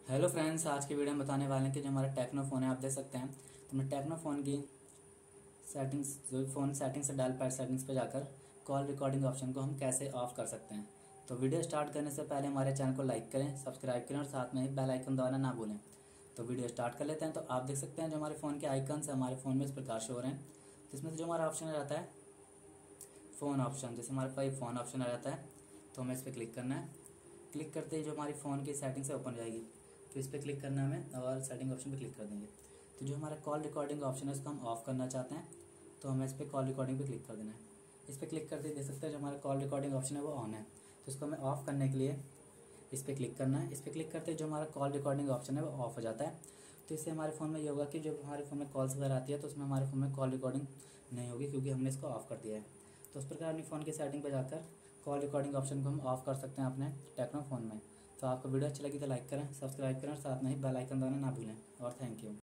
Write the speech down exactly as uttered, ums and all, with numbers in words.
Hello friends, आज की video में बताने वाले हैं कि जो हमारा टेक्नो फ़ोन है आप देख सकते हैं। तो हमने टेक्नो फ़ोन की सेटिंग्स जो फ़ोन सेटिंग्स से डायल पैड सेटिंग्स पे जाकर कॉल रिकॉर्डिंग ऑप्शन को हम कैसे ऑफ कर सकते हैं। तो वीडियो स्टार्ट करने से पहले हमारे चैनल को लाइक करें, सब्सक्राइब करें और साथ में ही बेल आइकन दबाना ना भूलें। तो वीडियो स्टार्ट कर लेते हैं। तो आप देख सकते हैं जो हमारे फ़ोन के आइकन्स हमारे फ़ोन में इस प्रकार से हो रहे हैं। तो इसमें से जो हमारा ऑप्शन रहता है फ़ोन ऑप्शन, जैसे हमारे पास फ़ोन ऑप्शन आ जाता है तो हमें इस पर क्लिक करना है। क्लिक करते ही जो हमारी फ़ोन की सेटिंग्स है ओपन हो जाएगी। तो इस पर क्लिक करना है हमें और सेटिंग ऑप्शन पे क्लिक कर देंगे। तो जो हमारा कॉल रिकॉर्डिंग ऑप्शन है उसको हम ऑफ़ करना चाहते हैं, तो हमें इस पर कॉल रिकॉर्डिंग पे क्लिक कर देना है। इस पर क्लिक करते ही देख सकते हैं जो हमारा कॉल रिकॉर्डिंग ऑप्शन है वो ऑन है। तो इसको हमें ऑफ़ करने के लिए इस पर क्लिक करना है। इस पर क्लिक करते ही जो हमारा कॉल रिकॉर्डिंग ऑप्शन है वो ऑफ हो जाता है। तो इससे हमारे फ़ोन में ये होगा कि जब हमारे फ़ोन में कॉल्स वगैरह आती है तो उसमें हमारे फ़ोन में कॉल रिकॉर्डिंग नहीं होगी, क्योंकि हमने इसको ऑफ़ कर दिया है। तो उस प्रकार अपनी फ़ोन की सेटिंग पर जाकर कॉल रिकॉर्डिंग ऑप्शन को हम ऑफ़ कर सकते हैं अपने टेक्नो फ़ोन में। तो आपको वीडियो अच्छी लगी तो लाइक करें, सब्सक्राइब करें और साथ में ही बेल आइकन दबाना ना भूलें। और थैंक यू।